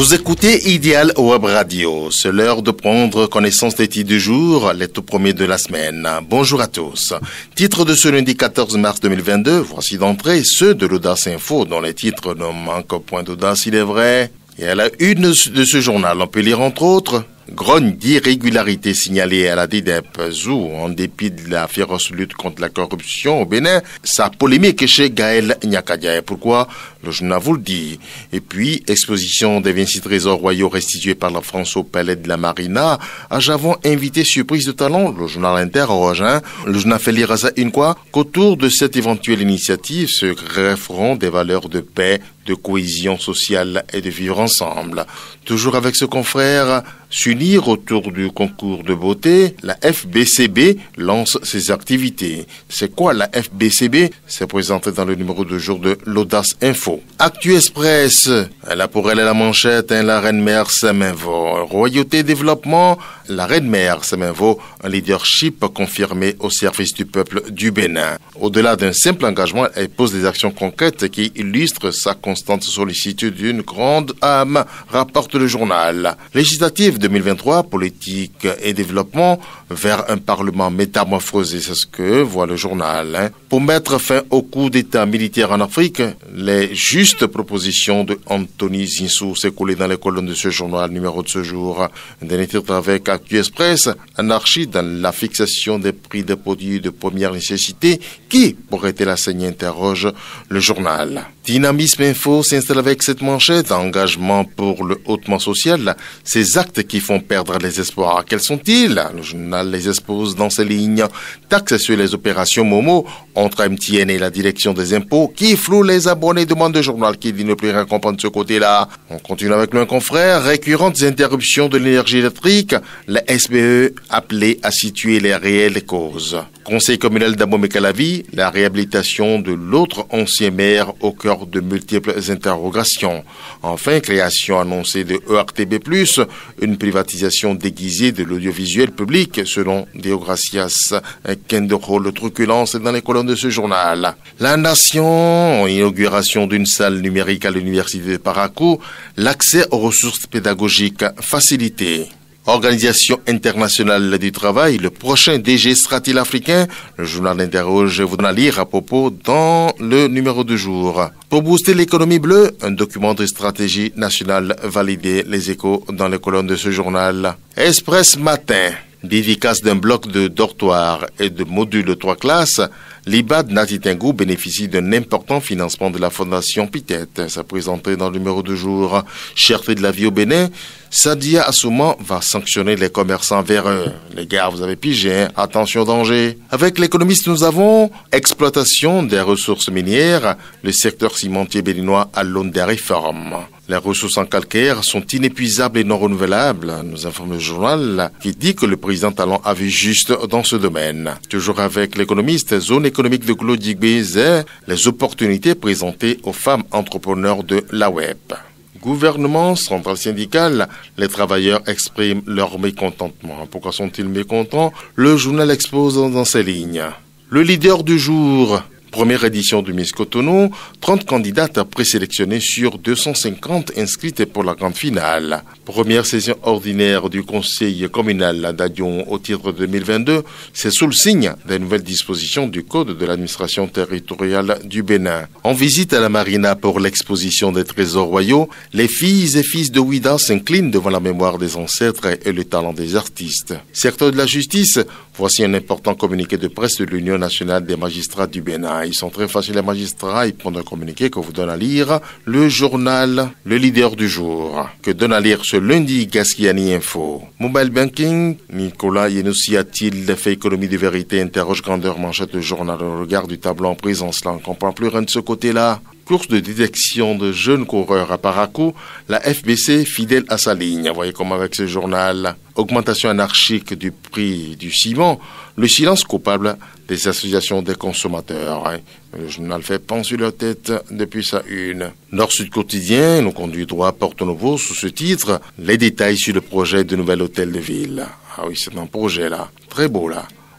Vous écoutez Idéal Web Radio. C'est l'heure de prendre connaissance des titres du jour, les tout premiers de la semaine. Bonjour à tous. Titre de ce lundi 14 mars 2022, voici d'entrée ceux de l'Audace Info, dont les titres ne manquent point d'audace, il est vrai. Et à la une de ce journal, on peut lire entre autres: grogne d'irrégularité signalée à la DIDEP, où, en dépit de la féroce lutte contre la corruption au Bénin, sa polémique chez Gaël Nyakadia. Et pourquoi? Le journal vous le dit. Et puis, exposition des 26 trésors royaux restitués par la France au palais de la Marina. À Javon, invité surprise de talent, le journal interroge. Le journal fait lire à ça une quoi? Qu'autour de cette éventuelle initiative se grefferont des valeurs de paix, de cohésion sociale et de vivre ensemble. Toujours avec ce confrère, s'unir autour du concours de beauté, la FBCB lance ses activités. C'est quoi la FBCB? C'est présenté dans le numéro de jour de l'Audace Info. Actu Express, elle a pour elle la manchette, la reine-mère Semenvo. Royauté développement, la reine-mère Semenvo, un leadership confirmé au service du peuple du Bénin. Au-delà d'un simple engagement, elle pose des actions concrètes qui illustrent sa constante sollicitude d'une grande âme, rapporte le journal. Législative 2023, politique et développement vers un parlement métamorphosé, c'est ce que voit le journal. Pour mettre fin au coup d'état militaire en Afrique, les justes propositions de Anthony Zinsou s'est collé dans les colonnes de ce journal, numéro de ce jour. Un dernier titre avec Actu Express, anarchie dans la fixation des prix des produits de première nécessité. Qui pourrait-elle assigner, interroge le journal. Dynamisme Info s'installe avec cette manchette: engagement pour le hautement social, ces actes qui font perdre les espoirs. Quels sont-ils? Le journal les expose dans ces lignes. Taxes sur les opérations Momo entre MTN et la direction des impôts qui floue les abonnés, demande le journal qui dit ne plus rien comprendre de ce côté-là. On continue avec le confrère. Récurrentes interruptions de l'énergie électrique, la SBE appelée à situer les réelles causes. Conseil communal d'Abomey-Calavi, la réhabilitation de l'autre ancien maire au cœur de multiples interrogations. Enfin, création annoncée de ERTB+, une privatisation déguisée de l'audiovisuel public selon Deogracias. Quel de rôle de truculence dans les colonnes de ce journal. La Nation, inauguration d'une salle numérique à l'université de Parakou, l'accès aux ressources pédagogiques facilité. Organisation internationale du travail, le prochain DG sera-t-il africain? Le journal interroge, vous donne à lire à propos dans le numéro du jour. Pour booster l'économie bleue, un document de stratégie nationale validé, les échos dans les colonnes de ce journal. Express Matin, dédicace d'un bloc de dortoirs et de modules de 3 classes, l'IBAD Nati Tengu bénéficie d'un important financement de la Fondation Pitet. Ça présenté dans le numéro du jour. Cherté de la vie au Bénin, Sadia Assouman va sanctionner les commerçants véreux. Les gars, vous avez pigé, attention au danger. Avec l'économiste, nous avons exploitation des ressources minières, le secteur cimentier béninois à l'aune des réformes. Les ressources en calcaire sont inépuisables et non renouvelables, nous informe le journal, qui dit que le président Talon a vu juste dans ce domaine. Toujours avec l'économiste, zone économique de Glodigbézé, les opportunités présentées aux femmes entrepreneurs de la web. Gouvernement, centrale syndicale, les travailleurs expriment leur mécontentement. Pourquoi sont-ils mécontents? Le journal expose dans ses lignes. Le leader du jour. Première édition du Miss Cotonou, 30 candidates présélectionnées sur 250 inscrites pour la grande finale. Première session ordinaire du conseil communal d'Adion au titre 2022, c'est sous le signe des nouvelles dispositions du Code de l'administration territoriale du Bénin. En visite à la Marina pour l'exposition des trésors royaux, les filles et fils de Ouida s'inclinent devant la mémoire des ancêtres et le talent des artistes. Secteur de la justice, voici un important communiqué de presse de l'Union nationale des magistrats du Bénin. Ils sont très faciles les magistrats, ils prennent un communiqué que vous donne à lire. Le journal, le leader du jour, que donne à lire ce lundi Gaskiani Info. Mobile banking, Nicolas Yenoussi a-t-il fait économie de vérité? Interroge grandeur manchette le journal au regard du tableau en présence là. On ne comprend plus rien de ce côté-là. Course de détection de jeunes coureurs à Parakou, la FBC fidèle à sa ligne. Vous voyez comme avec ce journal. Augmentation anarchique du prix du ciment, le silence coupable des associations des consommateurs. Le journal fait penser leur tête depuis sa une. Nord-Sud quotidien nous conduit droit à Porto-Novo sous ce titre, les détails sur le projet de nouvel hôtel de ville. Ah oui, c'est un projet là, très beau là.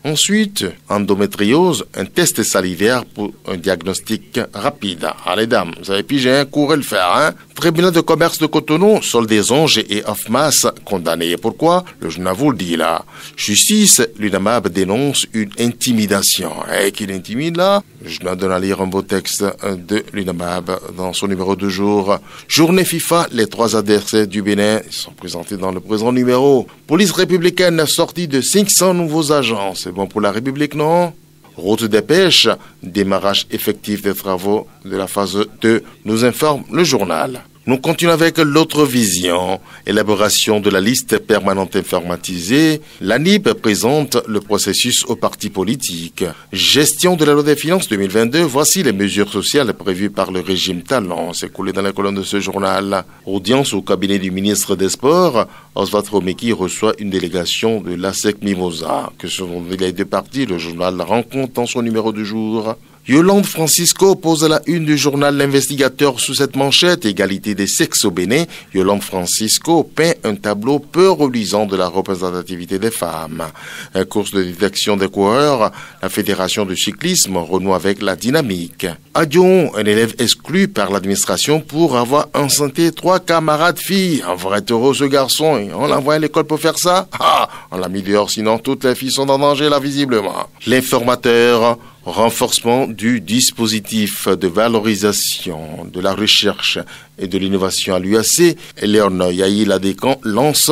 Ensuite, endométriose, un test salivaire pour un diagnostic rapide. Allez dames, vous avez pigé, courez le faire, hein. Tribunal de commerce de Cotonou, Soldes-Onges et Ofmas condamnés. Pourquoi? Le journal vous le dit là. Justice, l'UNAMAB dénonce une intimidation. Qui l'intimide là? Je donne à lire un beau texte de l'UNAMAB dans son numéro de jour. Journée FIFA, les 3 adversaires du Bénin sont présentés dans le présent numéro. Police républicaine sortie de 500 nouveaux agents. C'est bon pour la République, non? Route des pêches, démarrage effectif des travaux de la phase 2, nous informe le journal. Nous continuons avec l'autre vision, élaboration de la liste permanente informatisée. L'ANIB présente le processus aux partis politiques. Gestion de la loi des finances 2022, voici les mesures sociales prévues par le régime Talon. C'est coulé dans la colonne de ce journal. Audience au cabinet du ministre des Sports, Oswald Romeki reçoit une délégation de l'ASEC Mimosa. Que sont les deux partis, le journal rencontre dans son numéro du jour. Yolande Francisco pose à la une du journal L'Investigateur sous cette manchette, égalité des sexes au Bénin. Yolande Francisco peint un tableau peu reluisant de la représentativité des femmes. Course de détection des coureurs, la Fédération de cyclisme renoue avec la dynamique. À Dion, un élève exclu par l'administration pour avoir enceinté 3 camarades filles. Un vrai heureux ce garçon, et on l'envoie à l'école pour faire ça? On l'a mis dehors, sinon toutes les filles sont en danger là visiblement. L'informateur, renforcement du dispositif de valorisation de la recherche et de l'innovation à l'UAC, Léon Yahi Ladécan lance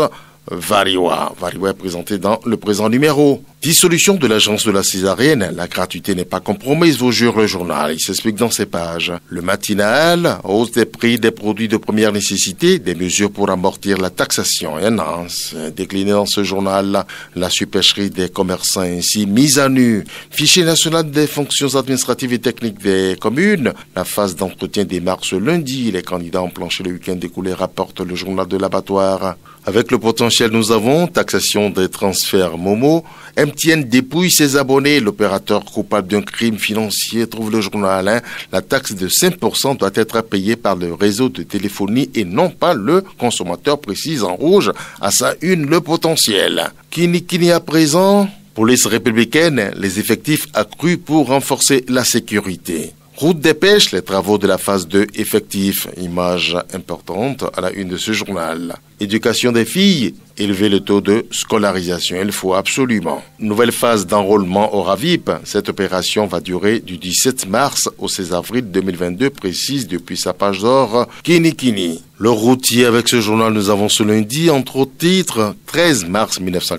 Variwa. Variwa est présenté dans le présent numéro. Dissolution de l'agence de la césarienne, la gratuité n'est pas compromise, vous jure le journal. Il s'explique dans ces pages. Le matinal, hausse des prix des produits de première nécessité, des mesures pour amortir la taxation. Et non, décliné dans ce journal, la supercherie des commerçants ainsi mise à nu. Fichier national des fonctions administratives et techniques des communes, la phase d'entretien démarre ce lundi. Les candidats ont planché le week-end écoulé, rapporte le journal de l'abattoir. Avec le potentiel, nous avons taxation des transferts Momo. MTN dépouille ses abonnés. L'opérateur coupable d'un crime financier, trouve le journal. La taxe de 5% doit être payée par le réseau de téléphonie et non pas le consommateur, précise en rouge à sa une le potentiel. Kini à présent, police républicaine, les effectifs accrus pour renforcer la sécurité. Route des pêches, les travaux de la phase 2 effectifs. Image importante à la une de ce journal. Éducation des filles, élever le taux de scolarisation, il faut absolument. Nouvelle phase d'enrôlement au RAVIP. Cette opération va durer du 17 mars au 16 avril 2022, précise depuis sa page d'or Kini. Le routier avec ce journal, nous avons ce lundi, entre autres titres, 13 mars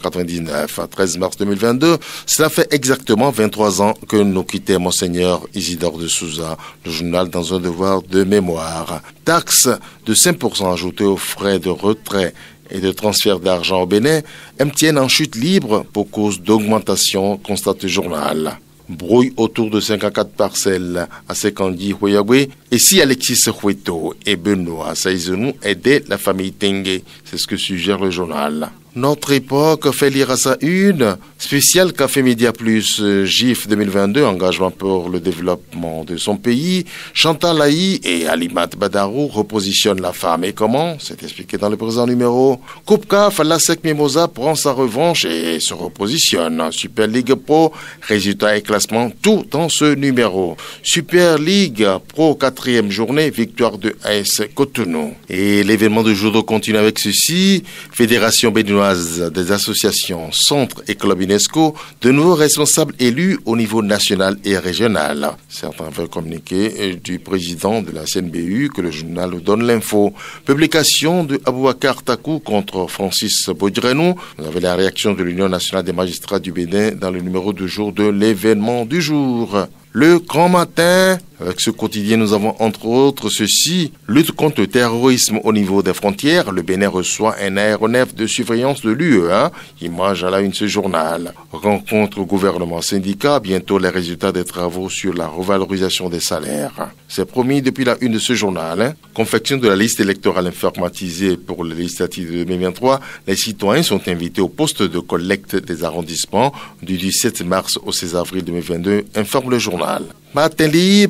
1999 à 13 mars 2022. Cela fait exactement 23 ans que nous quittait Monseigneur Isidore de Souza, le journal dans un devoir de mémoire. Taxe de 5% ajoutée aux frais de retrait et de transfert d'argent au Bénin, MTN en chute libre pour cause d'augmentation, constate le journal. Brouille autour de 54 parcelles à Sekandi Huayagwe. Et si Alexis Hueto et Benoît Saïzenou aidaient la famille Tengue, c'est ce que suggère le journal. Notre époque fait lire à sa une, spécial Café Média Plus, GIF 2022, engagement pour le développement de son pays. Chantal Laï et Alimat Badarou repositionnent la femme. Et comment? C'est expliqué dans le présent numéro. Coupe CAF, l'ASEC Mimosa prend sa revanche et se repositionne. Super League Pro, résultats et classement, tout dans ce numéro. Super League Pro, 4e journée, victoire de AS Cotonou. Et l'événement du jour continue avec ceci. Fédération béninoise des associations, centres et clubs UNESCO, de nouveaux responsables élus au niveau national et régional. Certains veulent communiquer du président de la CNBU que le journal donne l'info. Publication de Abouakar Takou contre Francis Baudrenou. Vous avez la réaction de l'Union nationale des magistrats du Bénin dans le numéro du jour de l'événement du jour. Le grand matin, avec ce quotidien, nous avons entre autres ceci. Lutte contre le terrorisme au niveau des frontières. Le Bénin reçoit un aéronef de surveillance de l'UE. Image à la une de ce journal. Rencontre au gouvernement syndicat. Bientôt les résultats des travaux sur la revalorisation des salaires. C'est promis depuis la une de ce journal. Confection de la liste électorale informatisée pour les législatives de 2023. Les citoyens sont invités au poste de collecte des arrondissements du 17 mars au 16 avril 2022, informe le journal. Matin libre,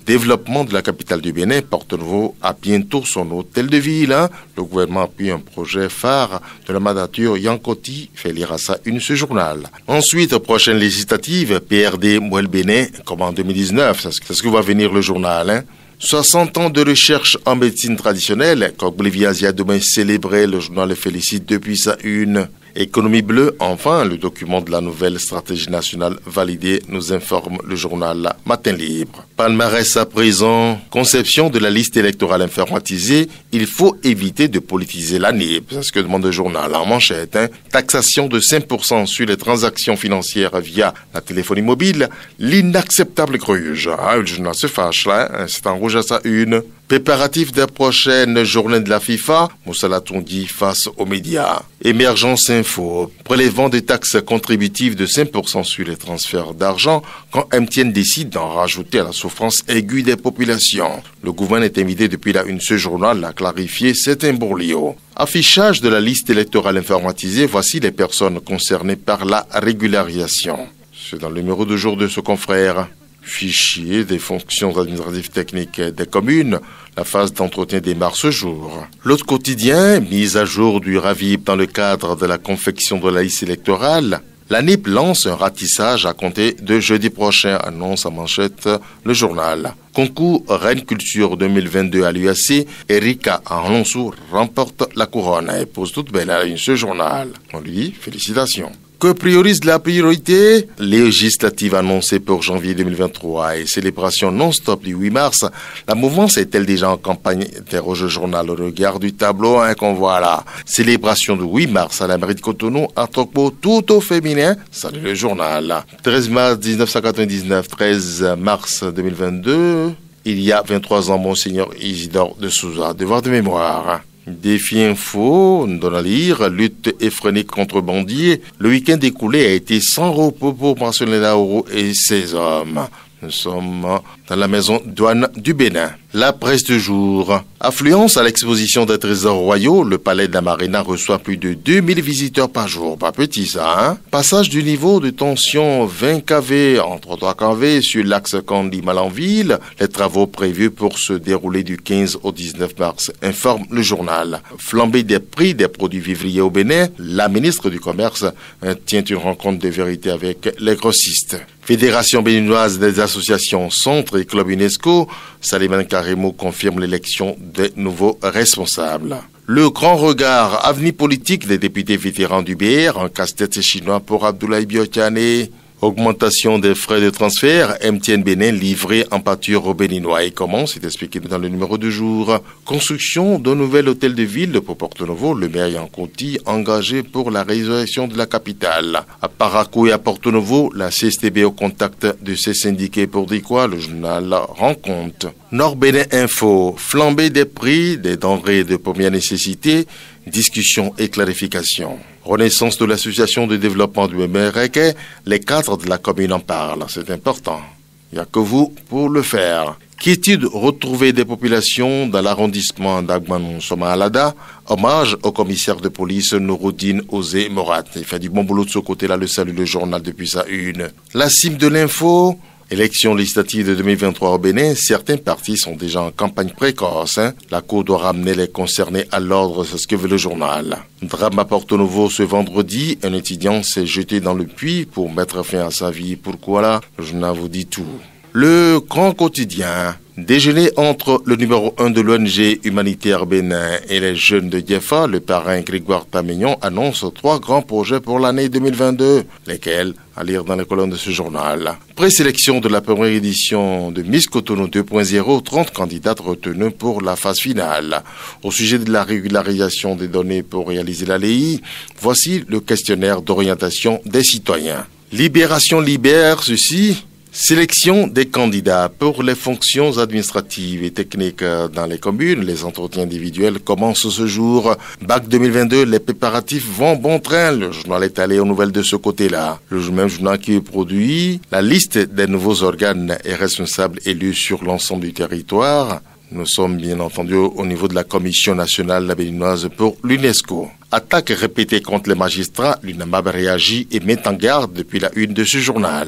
Développement de la capitale du Bénin, Porto Novo a bientôt son hôtel de ville. Le gouvernement appuie un projet phare de la mandature Yankoti, fait lire à ça une ce journal. Ensuite, prochaine législative, PRD Mouel Bénin, comme en 2019, c'est ce que va venir le journal. 60 ans de recherche en médecine traditionnelle, Kogblivia Asia demain célébré, le journal le félicite depuis sa une. Économie bleue, enfin, le document de la nouvelle stratégie nationale validée, nous informe le journal Matin Libre. Palmarès à présent, conception de la liste électorale informatisée, il faut éviter de politiser l'année, c'est ce que demande le journal en manchette. Taxation de 5% sur les transactions financières via la téléphonie mobile, l'inacceptable gruge. Le journal se fâche là, c'est en rouge à sa une. Préparatif de la prochaine journée de la FIFA, Moussa Latoundi face aux médias. Émergence Info, prélèvement des taxes contributives de 5% sur les transferts d'argent quand MTN décide d'en rajouter à la souffrance aiguë des populations. Le gouvernement est invité depuis la une ce journal à clarifier cet imbroglio. Affichage de la liste électorale informatisée, voici les personnes concernées par la régularisation. C'est dans le numéro de jour de ce confrère. Fichier des fonctions administratives techniques des communes, la phase d'entretien démarre ce jour. L'autre quotidien, mise à jour du RAVIP dans le cadre de la confection de la liste électorale. La NIP lance un ratissage à compter de jeudi prochain, annonce à manchette le journal. Concours Reine Culture 2022 à l'UAC, Erika Arlonsou remporte la couronne et pose toute belle à une ce journal. On lui dit félicitations. Que priorise la priorité? Législative annoncée pour janvier 2023 et célébration non-stop du 8 mars. La mouvance est-elle déjà en campagne? Interroge le journal au regard du tableau qu'on voit là. Célébration du 8 mars à la mairie de Cotonou, un tropo tout au féminin. Salut le journal. 13 mars 1999, 13 mars 2022. Il y a 23 ans, Monseigneur Isidore de Souza. Devoir de mémoire. Défi info, on donne à lire, lutte effrénée contre bandits. Le week-end écoulé a été sans repos pour Marcelin Lauro et ses hommes. Nous sommes dans la maison douane du Bénin. La presse du jour. Affluence à l'exposition des trésors royaux. Le palais de la Marina reçoit plus de 2000 visiteurs par jour. Pas petit ça, Passage du niveau de tension 20 kV entre 3 kV sur l'axe Candy-Malanville. Les travaux prévus pour se dérouler du 15 au 19 mars, informe le journal. Flambée des prix des produits vivriers au Bénin. La ministre du Commerce tient une rencontre de vérité avec les grossistes. Fédération béninoise des associations Centre et Club UNESCO, Saliman Karimo confirme l'élection des nouveaux responsables. Le grand regard, avenir politique des députés vétérans du BR, un casse-tête chinois pour Abdoulaye Biotiane. Augmentation des frais de transfert, MTN Bénin livré en pâture aux Béninois. Et comment? C'est expliqué dans le numéro du jour. Construction d'un nouvel hôtel de ville pour Porto Novo, le maire Yankoti engagé pour la résurrection de la capitale. À Parakou et à Porto Novo, la CSTB au contact de ses syndiqués pour dire quoi? Le journal rend compte. Nord Bénin Info, flambée des prix des denrées de première nécessité, discussion et clarification. Renaissance de l'association de développement du MREC, les cadres de la commune en parlent, c'est important. Il n'y a que vous pour le faire. Quiétude retrouvée des populations dans l'arrondissement d'Agmanou-Soma-Alada. Hommage au commissaire de police Nouroudine Osé Morat. Il fait du bon boulot de ce côté-là, le Salut le journal depuis sa une. La cime de l'info. Élection législative de 2023 au Bénin, certains partis sont déjà en campagne précoce. La Cour doit ramener les concernés à l'ordre, c'est ce que veut le journal. Drame à Porto Novo ce vendredi, un étudiant s'est jeté dans le puits pour mettre fin à sa vie. Pourquoi là? Le journal vous dit tout. Le grand quotidien. Déjeuner entre le numéro 1 de l'ONG humanitaire Bénin et les jeunes de Diefa, le parrain Grégoire Tamignon annonce 3 grands projets pour l'année 2022, lesquels à lire dans les colonnes de ce journal. Présélection de la première édition de Miss Cotonou 2.0, 30 candidates retenues pour la phase finale. Au sujet de la régularisation des données pour réaliser la LEI, voici le questionnaire d'orientation des citoyens. Libération libère ceci. Sélection des candidats pour les fonctions administratives et techniques dans les communes. Les entretiens individuels commencent ce jour. Bac 2022, les préparatifs vont bon train. Le journal est allé aux nouvelles de ce côté-là. Le même journal qui produit la liste des nouveaux organes et responsables élus sur l'ensemble du territoire. Nous sommes bien entendu au niveau de la Commission nationale béninoise pour l'UNESCO. Attaque répétée contre les magistrats, l'UNAMAB réagit et met en garde depuis la une de ce journal.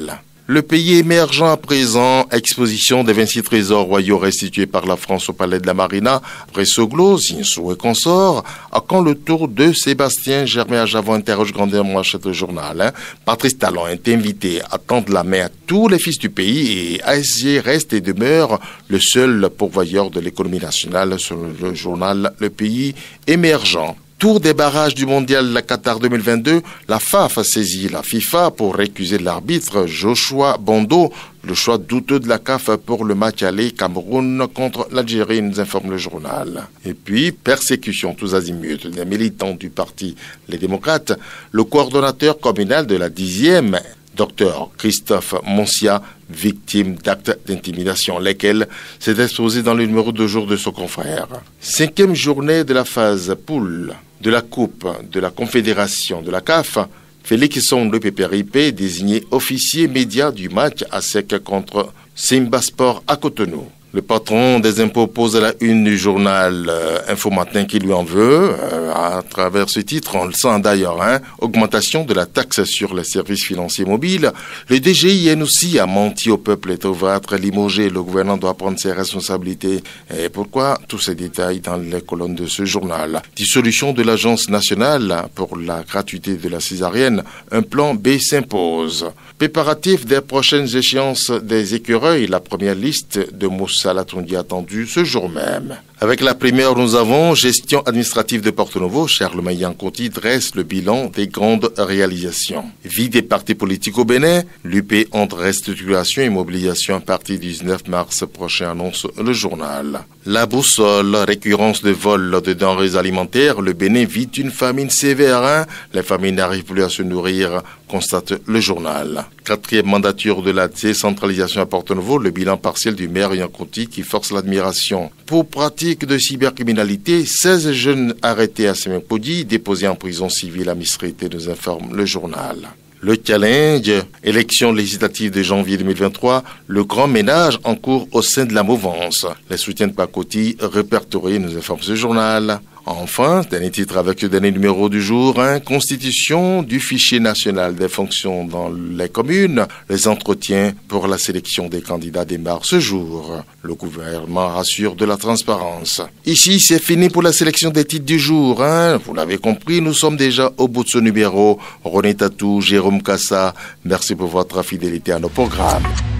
Le pays émergent à présent, exposition des 26 trésors royaux restitués par la France au Palais de la Marina, après Soglo, Zinsou et consorts. À quand le tour de Sébastien Germain Javon interroge grandement le journal. Patrice Talon est invité à tendre la main à tous les fils du pays et ASG reste et demeure le seul pourvoyeur de l'économie nationale sur le journal Le Pays émergent. Tour des barrages du mondial la Qatar 2022, la FAF a saisi la FIFA pour récuser l'arbitre Joshua Bondo, le choix douteux de la CAF pour le match aller Cameroun contre l'Algérie, nous informe le journal. Et puis, persécution tous azimuts des militants du parti Les Démocrates, le coordonnateur communal de la 10e, Dr Christophe Moncia, victime d'actes d'intimidation, lesquels s'est exposé dans le numéro de jour de son confrère. 5e journée de la phase poule de la Coupe de la Confédération de la CAF, Félix Sonde PPRIP désigné officier média du match à sec contre Simba Sport à Cotonou. Le patron des impôts pose à la une du journal Info Matin qui lui en veut. À travers ce titre, on le sent d'ailleurs, augmentation de la taxe sur les services financiers mobiles. Le DGIN aussi a menti au peuple et va être limogé. Le gouvernement doit prendre ses responsabilités. Et pourquoi? Tous ces détails dans les colonnes de ce journal. Dissolution de l'Agence nationale pour la gratuité de la césarienne. Un plan B s'impose. Préparatif des prochaines échéances des écureuils. La première liste de Moussa Latondi attendu ce jour même. Avec la première, nous avons gestion administrative de Porto-Novo. Charles Maillan-Conti dresse le bilan des grandes réalisations. Vie des partis politiques au Bénin. L'UP entre restitution et mobilisation à partir du 19 mars prochain, annonce le journal. La boussole, récurrence de vol de denrées alimentaires. Le Bénin vit une famine sévère. Les familles n'arrivent plus à se nourrir, constate le journal. 4e mandature de la décentralisation à Porto-Novo. Le bilan partiel du maire Yanconti qui force l'admiration. Pour pratique de cybercriminalité, 16 jeunes arrêtés à Semempodi, déposés en prison civile à Misrité, nous informe le journal. Le challenge, élection législative de janvier 2023, le grand ménage en cours au sein de la mouvance. Les soutiens de Pakoti répertoriés, nous informe ce journal. Enfin, dernier titre avec le dernier numéro du jour, constitution du fichier national des fonctions dans les communes. Les entretiens pour la sélection des candidats démarrent ce jour. Le gouvernement rassure de la transparence. Ici, c'est fini pour la sélection des titres du jour. Vous l'avez compris, nous sommes déjà au bout de ce numéro. René Tatou, Jérôme Kassa, merci pour votre fidélité à nos programmes.